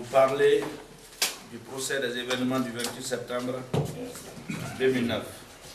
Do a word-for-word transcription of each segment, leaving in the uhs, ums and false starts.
parler du procès des événements du vingt-huit septembre deux mille neuf.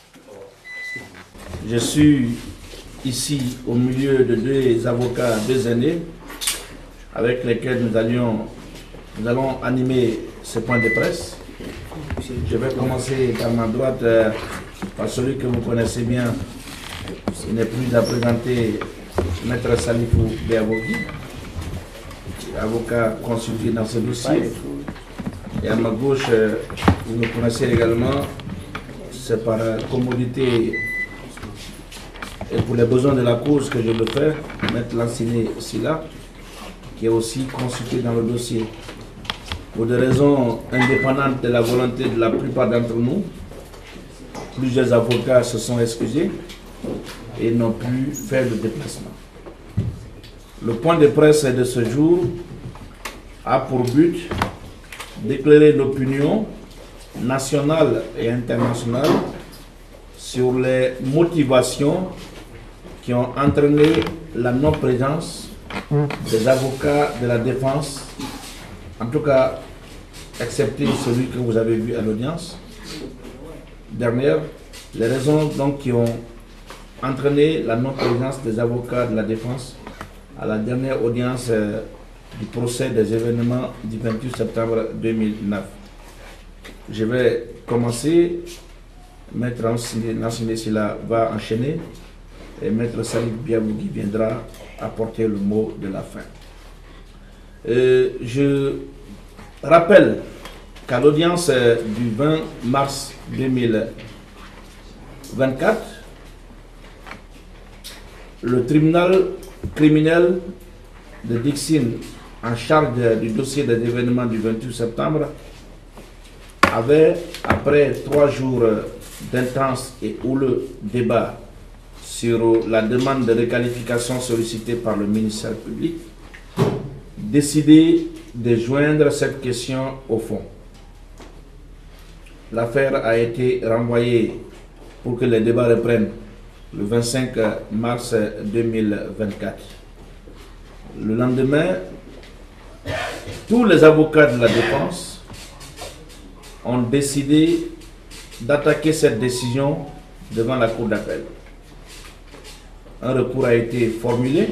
Je suis ici au milieu de deux avocats, deux aînés, avec lesquels nous, allions, nous allons animer ce point de presse. Je vais commencer par ma droite euh, par celui que vous connaissez bien. Il n'est plus à présenter, Maître Salifou Béabogui, avocat consulté dans ce dossier. Et à ma gauche, euh, vous me connaissez également, c'est par commodité et pour les besoins de la cause que je le fais, Maître Lanciné Silla, qui est aussi consulté dans le dossier. Pour des raisons indépendantes de la volonté de la plupart d'entre nous, plusieurs avocats se sont excusés et n'ont pu faire le déplacement. Le point de presse de ce jour a pour but d'éclairer l'opinion nationale et internationale sur les motivations qui ont entraîné la non-présence des avocats de la défense, en tout cas, excepté celui que vous avez vu à l'audience dernière, les raisons donc qui ont entraîné la non-présence des avocats de la défense à la dernière audience euh, du procès des événements du vingt-huit septembre deux mille neuf. Je vais commencer, Maître Lanciné Silla va enchaîner et Maître Salif Béabogui viendra apporter le mot de la fin. Euh, je rappelle qu'à l'audience du vingt mars deux mille vingt-quatre, le tribunal criminel de Dixine en charge du dossier des événements du vingt-huit septembre avait, après trois jours d'intenses et houleux débats sur la demande de requalification sollicitée par le ministère public, décidé de joindre cette question au fond. L'affaire a été renvoyée pour que les débats reprennent le vingt-cinq mars deux mille vingt-quatre. Le lendemain, tous les avocats de la défense ont décidé d'attaquer cette décision devant la Cour d'appel. Un recours a été formulé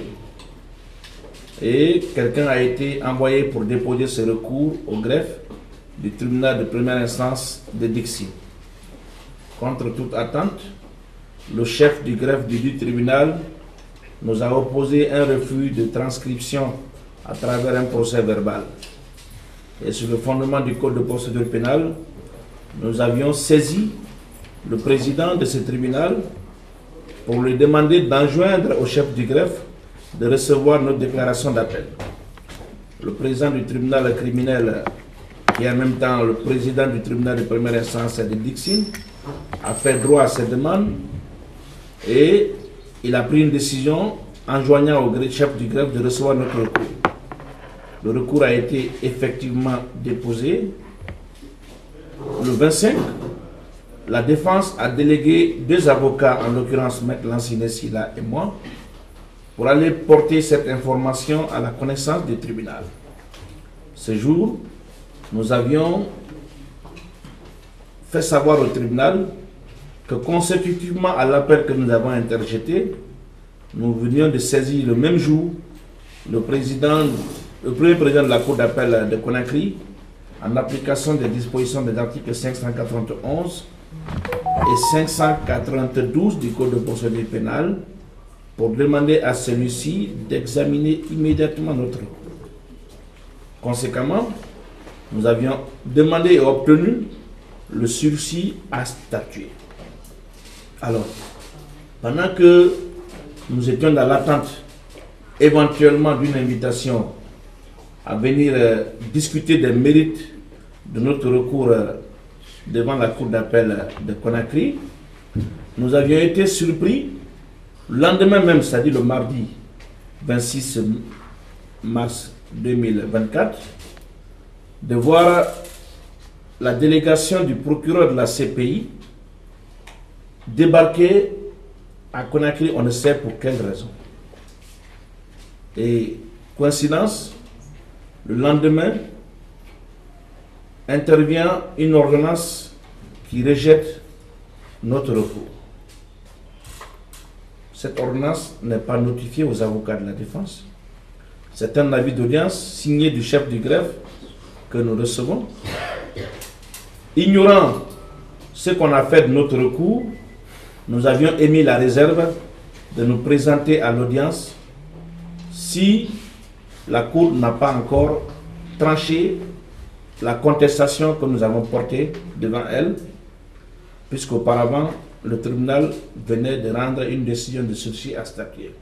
et quelqu'un a été envoyé pour déposer ce recours au greffe du tribunal de première instance de Dixie. Contre toute attente, le chef du greffe du dit tribunal nous a opposé un refus de transcription à travers un procès verbal. Et sur le fondement du Code de procédure pénale, nous avions saisi le président de ce tribunal pour lui demander d'enjoindre au chef du greffe de recevoir notre déclaration d'appel. Le président du tribunal criminel, qui est en même temps le président du tribunal de première instance de Dixine, a fait droit à cette demande et il a pris une décision enjoignant au chef du greffe de recevoir notre recours. Le recours a été effectivement déposé. Le vingt-cinq, la défense a délégué deux avocats, en l'occurrence Maître Lanciné Silla et moi, pour aller porter cette information à la connaissance du tribunal. Ce jour, nous avions fait savoir au tribunal que consécutivement à l'appel que nous avons interjeté, nous venions de saisir le même jour le, président, le premier président de la Cour d'appel de Conakry, en application des dispositions des articles cinq cent quatre-vingt-onze et cinq cent quatre-vingt-douze du Code de procédure pénale, pour demander à celui-ci d'examiner immédiatement notre recours. Conséquemment, nous avions demandé et obtenu le sursis à statuer. Alors, pendant que nous étions dans l'attente éventuellement d'une invitation à venir euh, discuter des mérites de notre recours euh, devant la Cour d'appel de Conakry, nous avions été surpris le lendemain même, c'est-à-dire le mardi vingt-six mars deux mille vingt-quatre, de voir la délégation du procureur de la C P I débarquer à Conakry, on ne sait pour quelle raison. Et coïncidence, le lendemain, intervient une ordonnance qui rejette notre recours. Cette ordonnance n'est pas notifiée aux avocats de la défense. C'est un avis d'audience signé du chef du greffe que nous recevons. Ignorant ce qu'on a fait de notre recours, nous avions émis la réserve de nous présenter à l'audience si la Cour n'a pas encore tranché la contestation que nous avons portée devant elle, puisqu'auparavant, le tribunal venait de rendre une décision de sursis à statuer.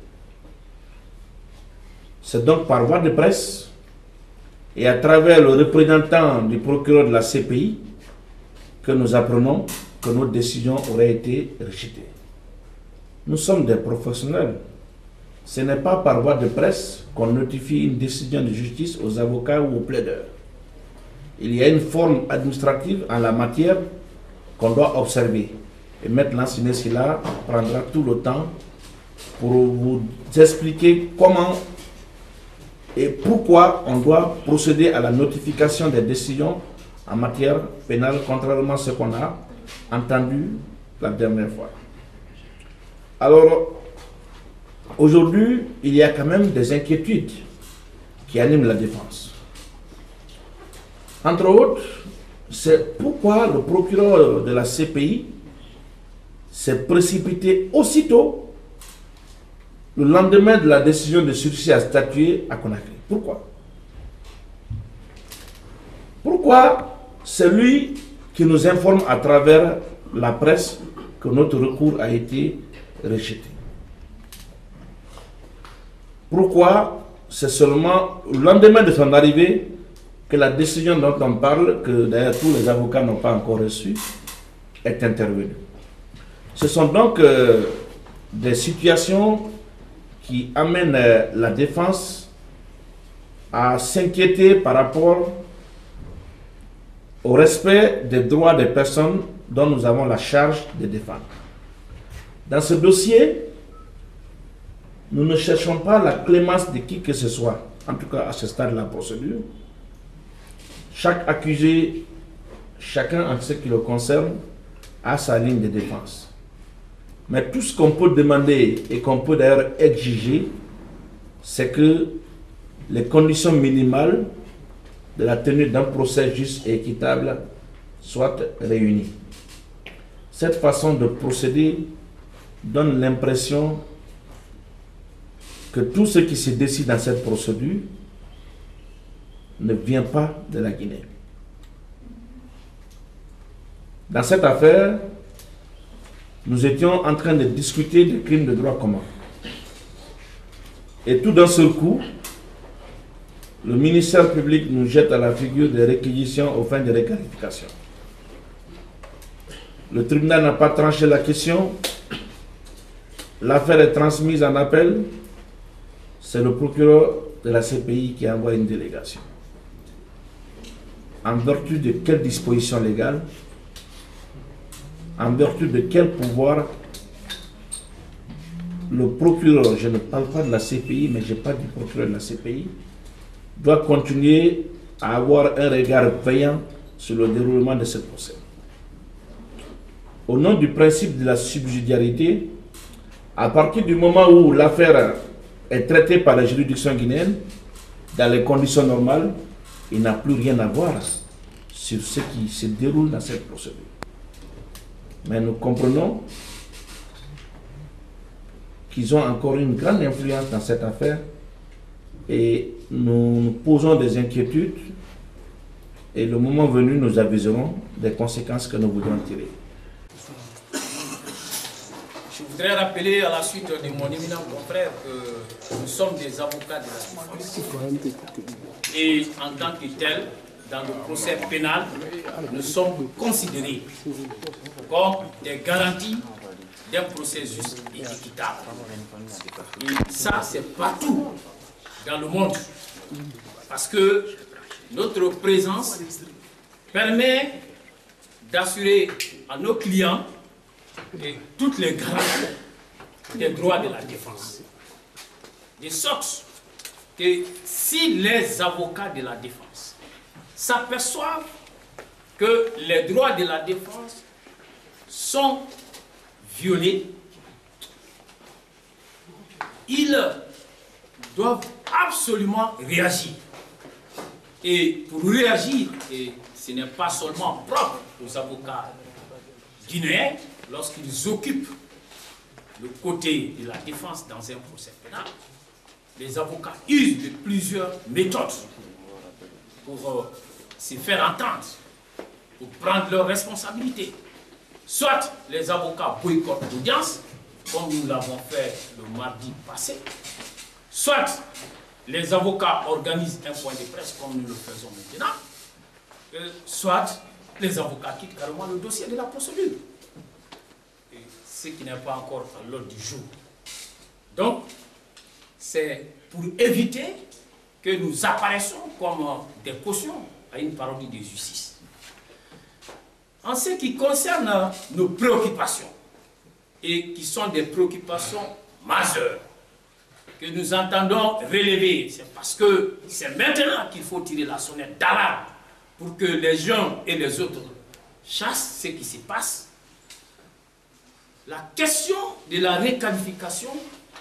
C'est donc par voie de presse et à travers le représentant du procureur de la C P I que nous apprenons que notre décision aurait été rejetée. Nous sommes des professionnels. Ce n'est pas par voie de presse qu'on notifie une décision de justice aux avocats ou aux plaideurs. Il y a une forme administrative en la matière qu'on doit observer. Et Maître Lansina Sylla prendra tout le temps pour vous expliquer comment et pourquoi on doit procéder à la notification des décisions en matière pénale, contrairement à ce qu'on a entendu la dernière fois. Alors, aujourd'hui, il y a quand même des inquiétudes qui animent la défense. Entre autres, c'est pourquoi le procureur de la C P I s'est précipité aussitôt le lendemain de la décision de sursis à statuer à Conakry. Pourquoi? Pourquoi c'est lui qui nous informe à travers la presse que notre recours a été rejeté? Pourquoi c'est seulement le lendemain de son arrivée que la décision dont on parle, que d'ailleurs tous les avocats n'ont pas encore reçue, est intervenue? Ce sont donc euh, des situations qui amènent euh, la défense à s'inquiéter par rapport au respect des droits des personnes dont nous avons la charge de défendre. Dans ce dossier, nous ne cherchons pas la clémence de qui que ce soit, en tout cas à ce stade de la procédure. Chaque accusé, chacun en ce qui le concerne, a sa ligne de défense. Mais tout ce qu'on peut demander et qu'on peut d'ailleurs exiger, c'est que les conditions minimales de la tenue d'un procès juste et équitable soient réunies. Cette façon de procéder donne l'impression que tout ce qui se décide dans cette procédure ne vient pas de la Guinée. Dans cette affaire, nous étions en train de discuter des crimes de droit commun. Et tout d'un seul coup, le ministère public nous jette à la figure des réquisitions aux fins de réqualification. Le tribunal n'a pas tranché la question. L'affaire est transmise en appel. C'est le procureur de la C P I qui envoie une délégation. En vertu de quelle disposition légale, en vertu de quel pouvoir le procureur, je ne parle pas de la C P I, mais je parle du procureur de la C P I, doit continuer à avoir un regard veillant sur le déroulement de ce procès. Au nom du principe de la subsidiarité, à partir du moment où l'affaire est traitée par la juridiction guinéenne, dans les conditions normales, il n'a plus rien à voir sur ce qui se déroule dans cette procédure. Mais nous comprenons qu'ils ont encore une grande influence dans cette affaire et nous nous posons des inquiétudes et le moment venu, nous aviserons des conséquences que nous voudrons tirer. Je voudrais rappeler à la suite de mon éminent confrère que nous sommes des avocats de la défense. Et en tant que tel, dans le procès pénal, nous sommes considérés comme des garanties d'un procès juste et équitable. Et ça, c'est partout dans le monde. Parce que notre présence permet d'assurer à nos clients et toutes les garanties des droits de la défense. De sorte que si les avocats de la défense s'aperçoivent que les droits de la défense sont violés, ils doivent absolument réagir. Et pour réagir, et ce n'est pas seulement propre aux avocats guinéens, lorsqu'ils occupent le côté de la défense dans un procès pénal, les avocats usent de plusieurs méthodes pour euh, se faire entendre, pour prendre leurs responsabilités. Soit les avocats boycottent l'audience, comme nous l'avons fait le mardi passé, soit les avocats organisent un point de presse, comme nous le faisons maintenant, euh, soit les avocats quittent carrément le dossier de la procédure. Et ce qui n'est pas encore à l'ordre du jour. Donc, c'est pour éviter que nous apparaissions comme des cautions à une parodie de justice. En ce qui concerne nos préoccupations, et qui sont des préoccupations majeures, que nous entendons relever, c'est parce que c'est maintenant qu'il faut tirer la sonnette d'alarme pour que les gens et les autres chassent ce qui se passe. La question de la requalification,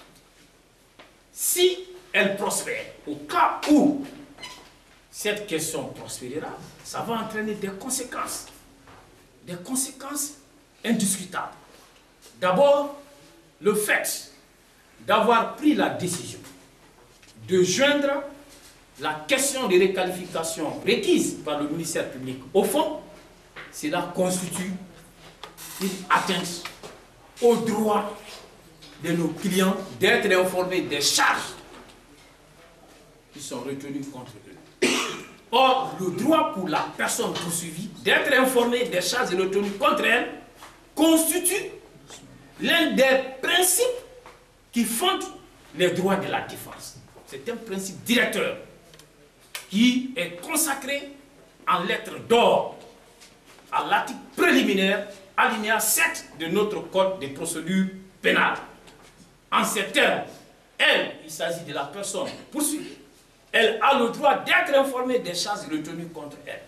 si elle prospère, au cas où cette question prospérera, ça va entraîner des conséquences, des conséquences indiscutables. D'abord, le fait d'avoir pris la décision de joindre la question de requalification requise par le ministère public au fond, cela constitue une atteinte au droit de nos clients d'être informés des charges qui sont retenues contre eux. Or, le droit pour la personne poursuivie d'être informée des charges retenues contre elle constitue l'un des principes qui fondent les droits de la défense. C'est un principe directeur qui est consacré en lettres d'or à l'article préliminaire, alinéa sept de notre code de procédure pénale. En ces termes, elle, il s'agit de la personne poursuivie, elle a le droit d'être informée des charges retenues contre elle.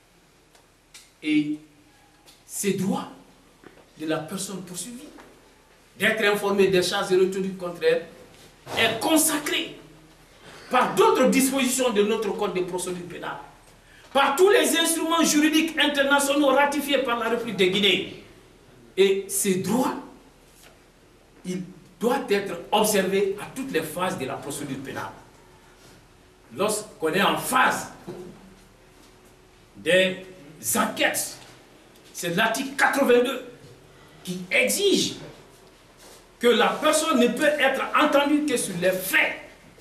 Et ces droits de la personne poursuivie, d'être informée des charges retenues contre elle, est consacré par d'autres dispositions de notre code de procédure pénale, par tous les instruments juridiques internationaux ratifiés par la République de Guinée. Et ces droits, ils doivent être observés à toutes les phases de la procédure pénale. Lorsqu'on est en phase des enquêtes, c'est l'article quatre-vingt-deux qui exige que la personne ne peut être entendue que sur les faits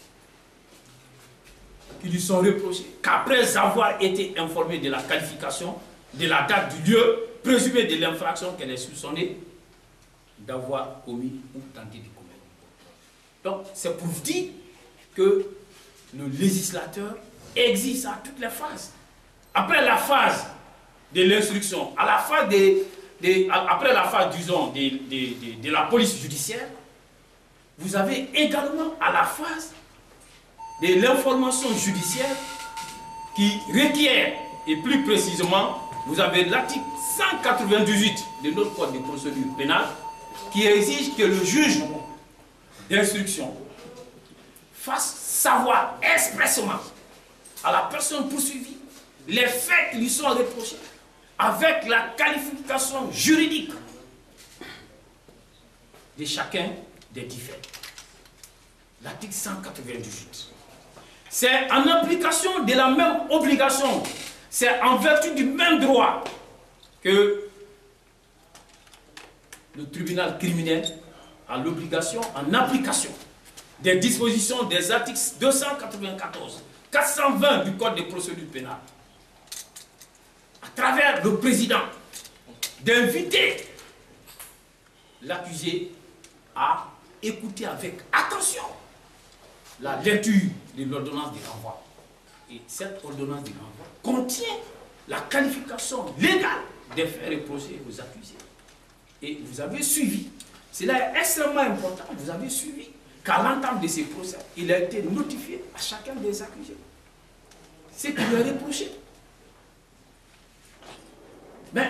qui lui sont reprochés, qu'après avoir été informée de la qualification, de la date du lieu, présumée de l'infraction qu'elle est soupçonnée d'avoir commis ou tenté de commettre. Donc, c'est pour dire que le législateur existe à toutes les phases. Après la phase de l'instruction, à la phase des De, après la phase, disons, de, de, de, de la police judiciaire, vous avez également à la phase de l'information judiciaire qui requiert, et plus précisément, vous avez l'article cent quatre-vingt-dix-huit de notre code de procédure pénale qui exige que le juge d'instruction fasse savoir expressément à la personne poursuivie les faits qui lui sont reprochés, avec la qualification juridique de chacun des dix faits. L'article cent quatre-vingt-dix-huit. C'est en application de la même obligation, c'est en vertu du même droit que le tribunal criminel a l'obligation, en application des dispositions des articles deux cent quatre-vingt-quatorze, quatre cent vingt du Code de procédure pénale, à travers le président, d'inviter l'accusé à écouter avec attention la lecture de l'ordonnance de renvoi. Et cette ordonnance de renvoi contient la qualification légale des faits reprochés aux accusés. Et vous avez suivi, cela est extrêmement important, vous avez suivi qu'à l'entame de ces procès, il a été notifié à chacun des accusés ce qui lui est reproché.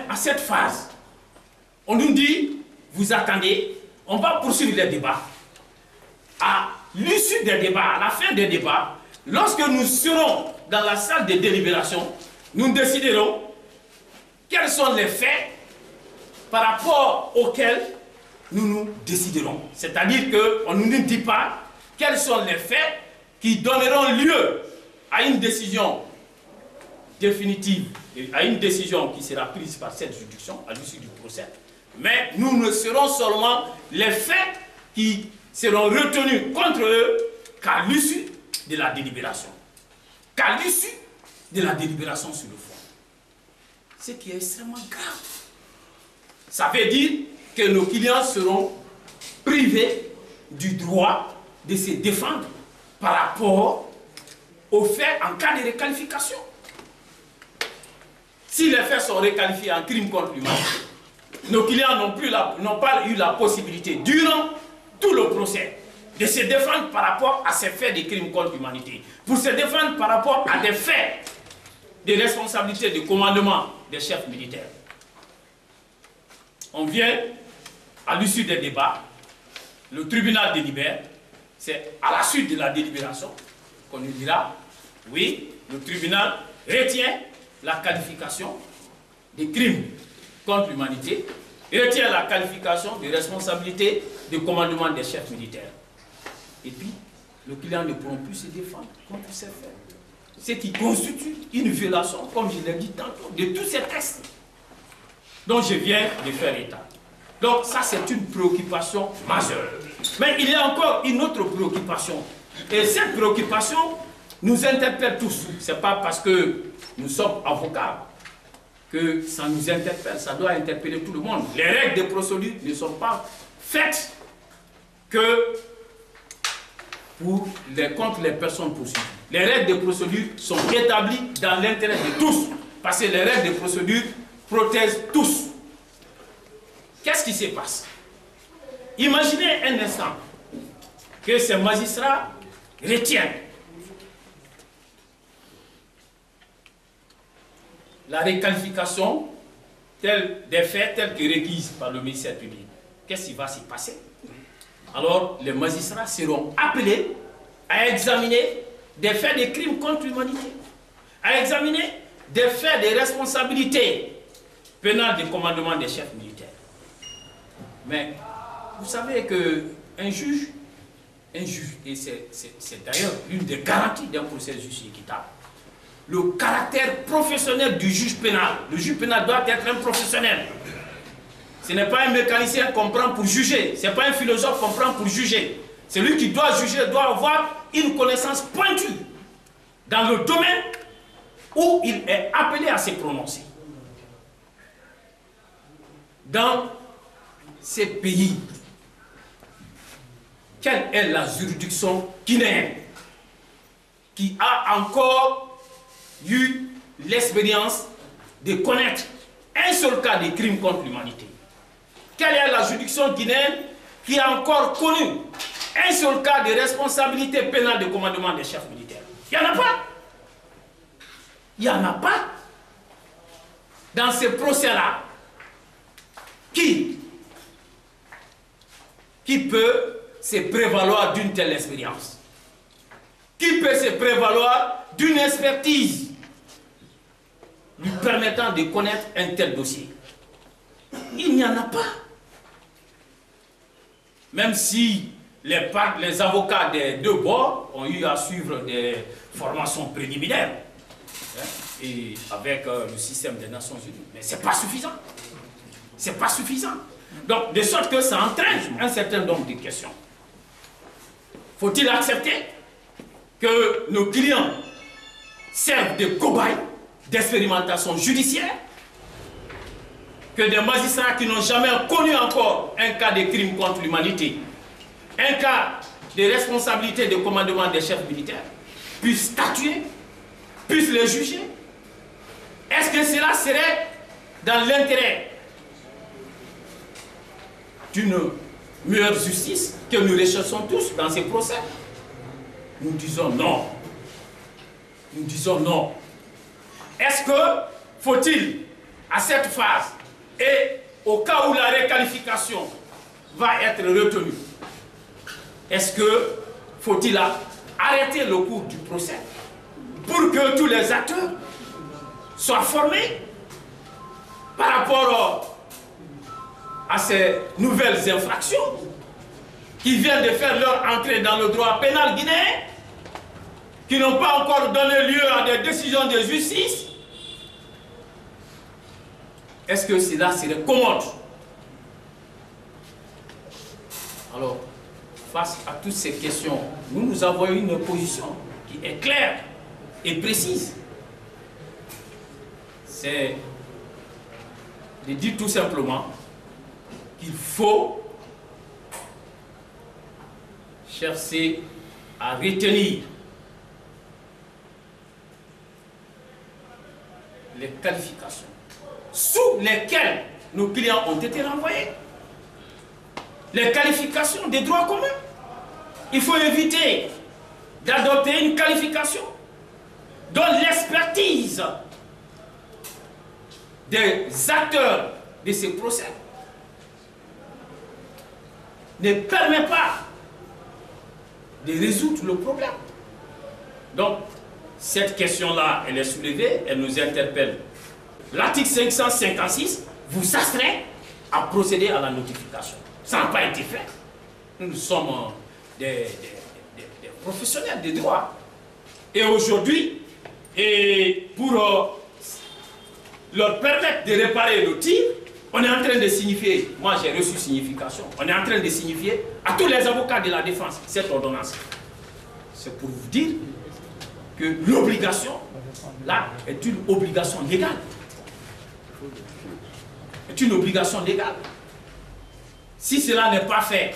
à cette phase, on nous dit, vous attendez, on va poursuivre les débats. À l'issue des débats, à la fin des débats, lorsque nous serons dans la salle de délibération, nous déciderons quels sont les faits par rapport auxquels nous nous déciderons. C'est-à-dire qu'on ne nous dit pas quels sont les faits qui donneront lieu à une décision définitive, à une décision qui sera prise par cette juridiction à l'issue du procès. Mais nous ne serons seulement les faits qui seront retenus contre eux qu'à l'issue de la délibération. Qu'à l'issue de la délibération sur le fond. Ce qui est extrêmement grave. Ça veut dire que nos clients seront privés du droit de se défendre par rapport aux faits en cas de requalification. Si les faits sont requalifiés en crime contre l'humanité, nos clients n'ont plus la, n'ont pas eu la possibilité, durant tout le procès, de se défendre par rapport à ces faits de crimes contre l'humanité, pour se défendre par rapport à des faits de responsabilité de commandement des chefs militaires. On vient, à l'issue des débats, le tribunal délibère, c'est à la suite de la délibération qu'on nous dira, oui, le tribunal retient la qualification des crimes contre l'humanité, retient la qualification de responsabilité de commandement des chefs militaires. Et puis, le client ne pourra plus se défendre contre ces faits. Ce qui constitue une violation, comme je l'ai dit tantôt, de tous ces textes dont je viens de faire état. Donc ça, c'est une préoccupation majeure. Mais il y a encore une autre préoccupation. Et cette préoccupation nous interpelle tous. Ce n'est pas parce que nous sommes avocats que ça nous interpelle. Ça doit interpeller tout le monde. Les règles de procédure ne sont pas faites que pour les, contre les personnes poursuivies. Les règles de procédure sont établies dans l'intérêt de tous. Parce que les règles de procédure protègent tous. Qu'est-ce qui se passe? Imaginez un instant que ces magistrats retiennent la requalification telle, des faits tels que requis par le ministère public. Qu'est-ce qui va s'y passer? Alors, les magistrats seront appelés à examiner des faits de crimes contre l'humanité, à examiner des faits de responsabilité pénale de commandement des chefs militaires. Mais vous savez qu'un juge, un juge, et c'est d'ailleurs l'une des garanties d'un processus équitable, le caractère professionnel du juge pénal. Le juge pénal doit être un professionnel. Ce n'est pas un mécanicien qu'on prend pour juger, ce n'est pas un philosophe qu'on prend pour juger. Celui qui doit juger doit avoir une connaissance pointue dans le domaine où il est appelé à se prononcer. Dans ces pays, quelle est la juridiction guinéenne qui a encore eu l'expérience de connaître un seul cas de crime contre l'humanité? Quelle est la juridiction guinéenne qui a encore connu un seul cas de responsabilité pénale de commandement des chefs militaires? Il n'y en a pas. Il n'y en a pas. Dans ces procès-là, qui, qui peut se prévaloir d'une telle expérience? Qui peut se prévaloir d'une expertise lui permettant de connaître un tel dossier? Il n'y en a pas. Même si les, les avocats des deux bords ont eu à suivre des formations préliminaires, hein, et avec euh, le système des Nations Unies, mais ce n'est pas suffisant. Ce n'est pas suffisant. Donc, de sorte que ça entraîne un certain nombre de questions. Faut-il accepter que nos clients servent de cobayes d'expérimentation judiciaire, que des magistrats qui n'ont jamais connu encore un cas de crime contre l'humanité, un cas de responsabilité de commandement des chefs militaires, puissent statuer, puissent les juger? Est-ce que cela serait dans l'intérêt d'une meilleure justice que nous recherchons tous dans ces procès? Nous disons non. Nous disons non. Est-ce que faut-il, à cette phase, et au cas où la requalification va être retenue, est-ce que faut-il arrêter le cours du procès pour que tous les acteurs soient formés par rapport à ces nouvelles infractions qui viennent de faire leur entrée dans le droit pénal guinéen, qui n'ont pas encore donné lieu à des décisions de justice? Est-ce que cela serait commode? Alors, face à toutes ces questions, nous, nous avons une position qui est claire et précise. C'est de dire tout simplement qu'il faut chercher à retenir les qualifications sous lesquelles nos clients ont été renvoyés. Les qualifications des droits communs. Il faut éviter d'adopter une qualification dont l'expertise des acteurs de ces procès ne permet pas de résoudre le problème. Donc, cette question-là, elle est soulevée, elle nous interpelle. L'article cinq cent cinquante-six vous astreint à procéder à la notification. Ça n'a pas été fait. Nous sommes des, des, des, des professionnels des droits. Et aujourd'hui, et pour euh, leur permettre de réparer le tir, on est en train de signifier, moi j'ai reçu signification, on est en train de signifier à tous les avocats de la défense cette ordonnance. C'est pour vous dire que l'obligation, là, est une obligation légale. C'est une obligation légale. Si cela n'est pas fait,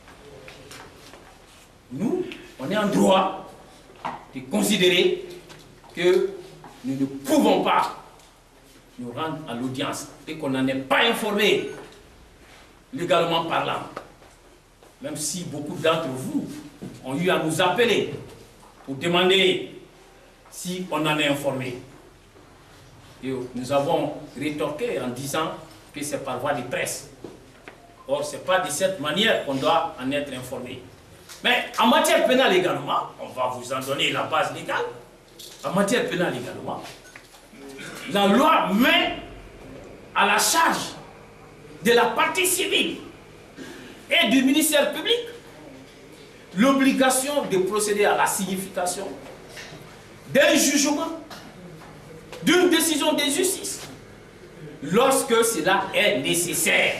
nous, on est en droit de considérer que nous ne pouvons pas nous rendre à l'audience et qu'on n'en est pas informé légalement parlant. Même si beaucoup d'entre vous ont eu à nous appeler pour demander si on en est informé. Et nous avons rétorqué en disant que c'est par voie de presse. Or, ce n'est pas de cette manière qu'on doit en être informé. Mais en matière pénale également, on va vous en donner la base légale, en matière pénale également, la loi met à la charge de la partie civile et du ministère public l'obligation de procéder à la signification d'un jugement, d'une décision de justice, lorsque cela est nécessaire.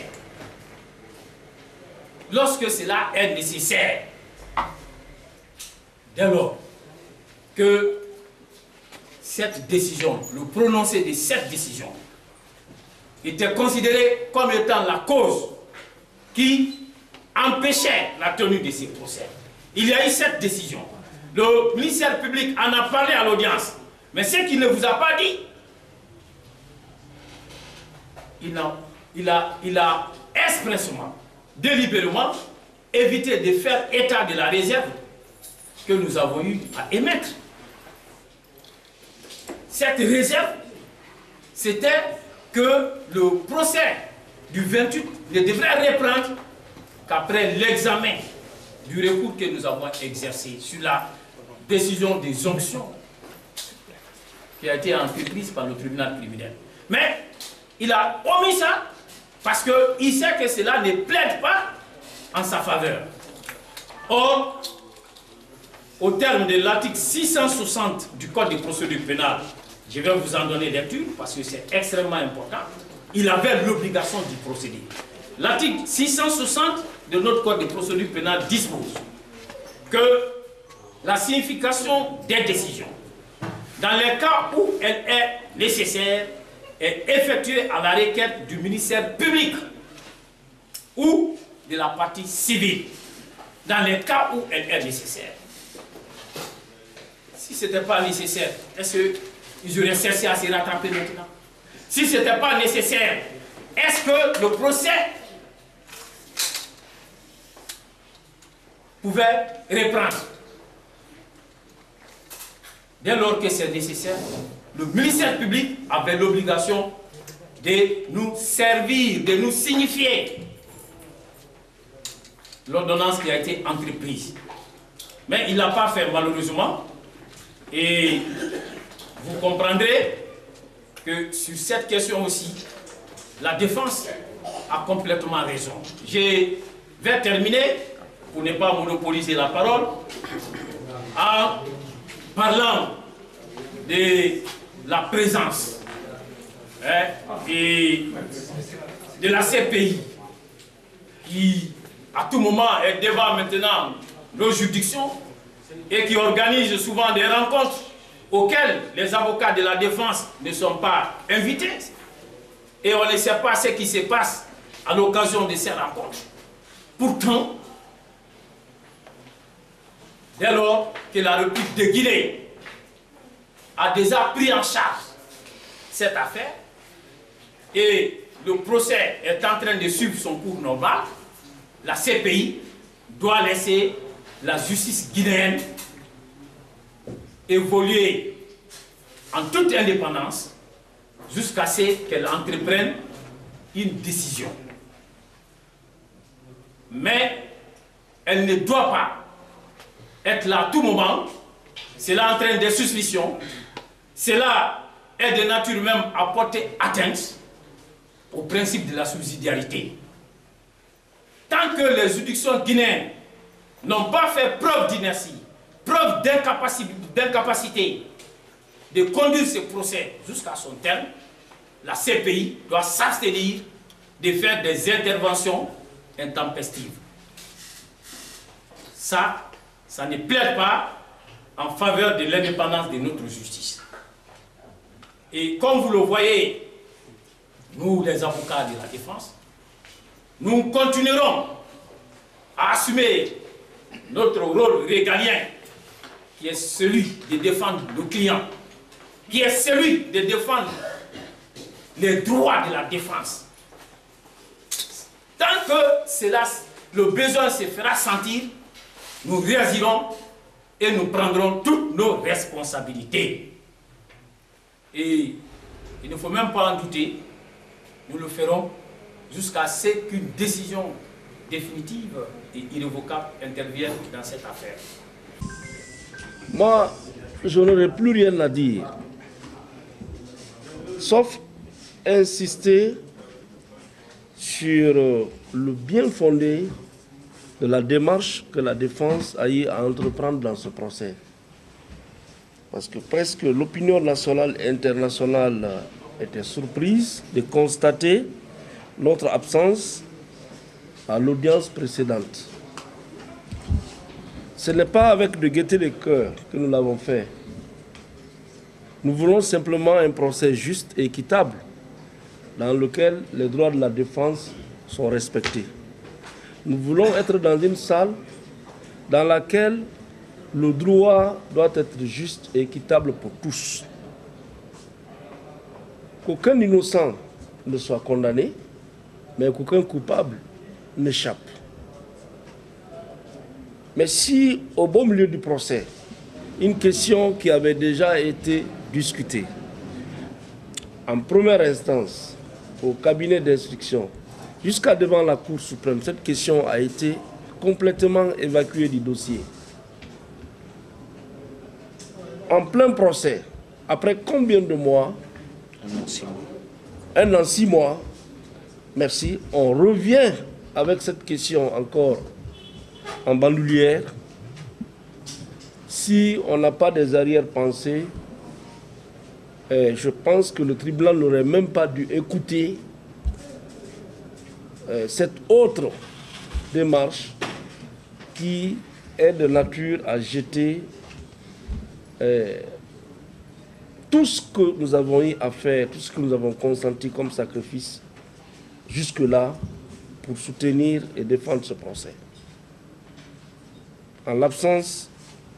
Lorsque cela est nécessaire. Dès lors que cette décision, le prononcé de cette décision, était considéré comme étant la cause qui empêchait la tenue de ces procès. Il y a eu cette décision. Le ministère public en a parlé à l'audience. Mais ce qu'il ne vous a pas dit, il a, il a, il a expressément, délibérément, évité de faire état de la réserve que nous avons eu à émettre. Cette réserve, c'était que le procès du vingt-huit ne devrait reprendre qu'après l'examen du recours que nous avons exercé sur la décision des onctions qui a été entreprise par le tribunal criminel. Mais il a omis ça parce qu'il sait que cela ne plaide pas en sa faveur. Or, au terme de l'article six cent soixante du Code de procédure pénale, je vais vous en donner lecture parce que c'est extrêmement important, il avait l'obligation d'y procéder. L'article six cent soixante de notre Code de procédure pénale dispose que la signification des décisions, dans les cas où elle est nécessaire, est effectuée à la requête du ministère public ou de la partie civile, dans les cas où elle est nécessaire. Si ce n'était pas nécessaire, est-ce qu'ils auraient cessé à se rattraper maintenant? Si ce n'était pas nécessaire, est-ce que le procès pouvait reprendre? Dès lors que c'est nécessaire, le ministère public avait l'obligation de nous servir, de nous signifier l'ordonnance qui a été entreprise. Mais il n'a pas fait malheureusement. Et vous comprendrez que sur cette question aussi, la défense a complètement raison. Je vais terminer, pour ne pas monopoliser la parole, en parlant de la présence hein, et de la C P I qui à tout moment est devant maintenant nos juridictions et qui organise souvent des rencontres auxquelles les avocats de la défense ne sont pas invités et on ne sait pas ce qui se passe à l'occasion de ces rencontres. Pourtant, dès lors que la République de Guinée a déjà pris en charge cette affaire et le procès est en train de suivre son cours normal, la C P I doit laisser la justice guinéenne évoluer en toute indépendance jusqu'à ce qu'elle entreprenne une décision. Mais elle ne doit pas être là à tout moment. Cela entraîne des suspicions. Cela est de nature même à porter atteinte au principe de la subsidiarité. Tant que les juridictions guinéennes n'ont pas fait preuve d'inertie, preuve d'incapacité de conduire ce procès jusqu'à son terme, la C P I doit s'abstenir de faire des interventions intempestives. Ça, ça ne plaide pas en faveur de l'indépendance de notre justice. Et comme vous le voyez, nous les avocats de la défense, nous continuerons à assumer notre rôle régalien qui est celui de défendre nos clients, qui est celui de défendre les droits de la défense. Tant que cela, le besoin se fera sentir, nous réagirons et nous prendrons toutes nos responsabilités. Et il ne faut même pas en douter, nous le ferons jusqu'à ce qu'une décision définitive et irrévocable intervienne dans cette affaire. Moi, je n'aurai plus rien à dire, sauf insister sur le bien fondé de la démarche que la défense a eu à entreprendre dans ce procès. Parce que presque l'opinion nationale et internationale était surprise de constater notre absence à l'audience précédente. Ce n'est pas avec de gaieté de cœur que nous l'avons fait. Nous voulons simplement un procès juste et équitable dans lequel les droits de la défense sont respectés. Nous voulons être dans une salle dans laquelle le droit doit être juste et équitable pour tous. Qu'aucun innocent ne soit condamné, mais qu'aucun coupable n'échappe. Mais si, au beau milieu du procès, une question qui avait déjà été discutée, en première instance, au cabinet d'instruction, jusqu'à devant la Cour suprême, cette question a été complètement évacuée du dossier. En plein procès, après combien de mois? Un an, six mois. Un an, six mois. Merci. On revient avec cette question encore en bandoulière. Si on n'a pas des arrière-pensées, eh, je pense que le tribunal n'aurait même pas dû écouter eh, cette autre démarche qui est de nature à jeter eh, tout ce que nous avons eu à faire, tout ce que nous avons consenti comme sacrifice jusque-là pour soutenir et défendre ce procès. En l'absence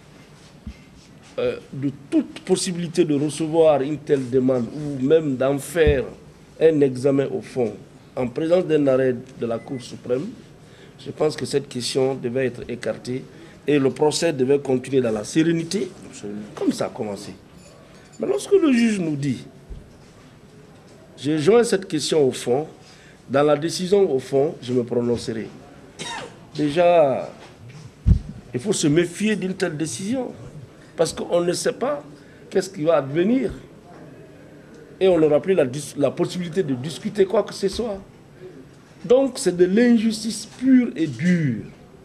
euh, de toute possibilité de recevoir une telle demande ou même d'en faire un examen au fond, en présence d'un arrêt de la Cour suprême, je pense que cette question devait être écartée et le procès devait continuer dans la sérénité, comme ça a commencé. Mais lorsque le juge nous dit J'ai joint cette question au fond. Dans la décision au fond, je me prononcerai. Déjà, il faut se méfier d'une telle décision. Parce qu'on ne sait pas qu'est-ce qui va advenir. Et on n'aura plus la, la possibilité de discuter quoi que ce soit. Donc c'est de l'injustice pure et dure.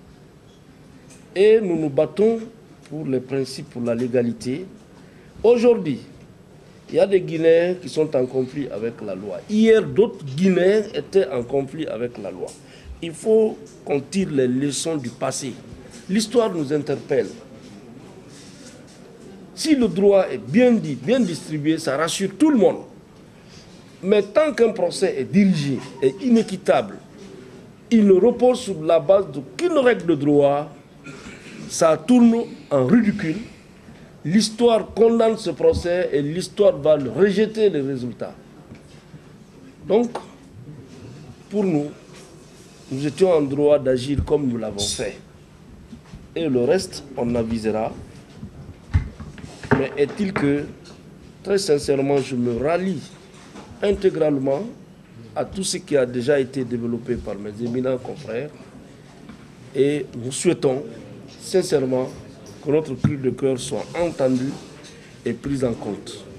Et nous nous battons pour les principes, pour la légalité. Aujourd'hui, il y a des Guinéens qui sont en conflit avec la loi. Hier, d'autres Guinéens étaient en conflit avec la loi. Il faut qu'on tire les leçons du passé. L'histoire nous interpelle. Si le droit est bien dit, bien distribué, ça rassure tout le monde. Mais tant qu'un procès est dirigé et inéquitable, il ne repose sur la base d'aucune règle de droit, ça tourne en ridicule. L'histoire condamne ce procès et l'histoire va le rejeter les résultats. Donc, pour nous, nous étions en droit d'agir comme nous l'avons fait. Et le reste, on avisera. Mais est-il que, très sincèrement, je me rallie intégralement à tout ce qui a déjà été développé par mes éminents confrères. Et nous souhaitons sincèrement que notre cri de cœur soit entendu et pris en compte.